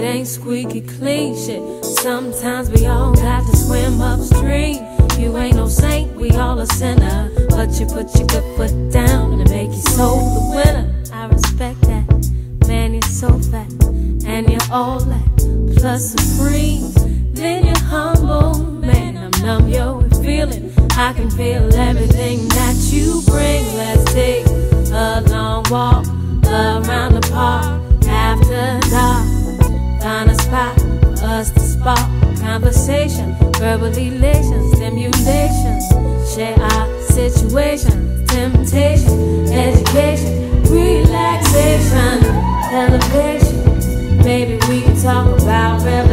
it ain't squeaky clean shit. Sometimes we all got to swim upstream. You ain't no saint, we all a sinner, but you put your good foot down and make your soul the winner. I respect that, man, you're so fat, and you're all that, plus supreme. Then you're humble, man, I'm numb, yo, with feeling. I can feel everything that you bring. Let's take a long walk around the park after dark. Find a spot for us to spark conversation, verbal elation, stimulation. Share our situation, temptation, education, relaxation, elevation. Maybe we can talk about revelation.